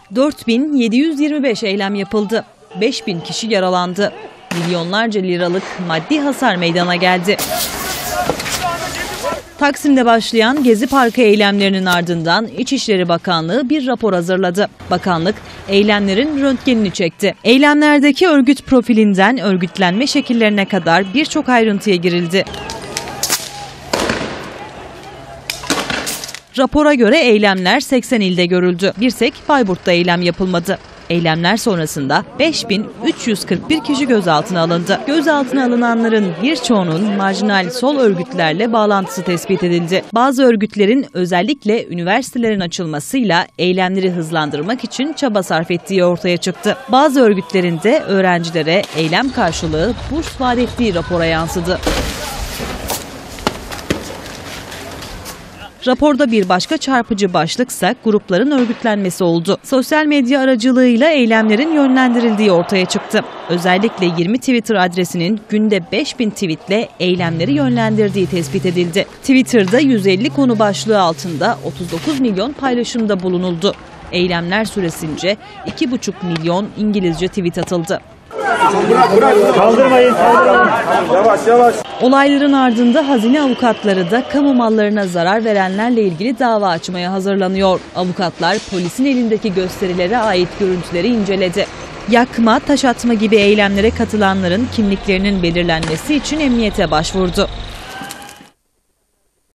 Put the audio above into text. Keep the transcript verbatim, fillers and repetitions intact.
dört bin yedi yüz yirmi beş eylem yapıldı. beş bin kişi yaralandı. Milyonlarca liralık maddi hasar meydana geldi. Taksim'de başlayan Gezi Parkı eylemlerinin ardından İçişleri Bakanlığı bir rapor hazırladı. Bakanlık eylemlerin röntgenini çekti. Eylemlerdeki örgüt profilinden örgütlenme şekillerine kadar birçok ayrıntıya girildi. Rapora göre eylemler seksen ilde görüldü. Bir tek Bayburt'ta eylem yapılmadı. Eylemler sonrasında beş bin üç yüz kırk bir kişi gözaltına alındı. Gözaltına alınanların birçoğunun marjinal sol örgütlerle bağlantısı tespit edildi. Bazı örgütlerin özellikle üniversitelerin açılmasıyla eylemleri hızlandırmak için çaba sarf ettiği ortaya çıktı. Bazı örgütlerin de öğrencilere eylem karşılığı burs vaat ettiği rapora yansıdı. Raporda bir başka çarpıcı başlıksa grupların örgütlenmesi oldu. Sosyal medya aracılığıyla eylemlerin yönlendirildiği ortaya çıktı. Özellikle yirmi Twitter adresinin günde beş bin tweetle eylemleri yönlendirdiği tespit edildi. Twitter'da yüz elli konu başlığı altında otuz dokuz milyon paylaşımda bulunuldu. Eylemler süresince iki buçuk milyon İngilizce tweet atıldı. Kaldırmayın, kaldırmayın. Yavaş yavaş. Olayların ardında hazine avukatları da kamu mallarına zarar verenlerle ilgili dava açmaya hazırlanıyor. Avukatlar polisin elindeki gösterilere ait görüntüleri inceledi. Yakma, taş atma gibi eylemlere katılanların kimliklerinin belirlenmesi için emniyete başvurdu.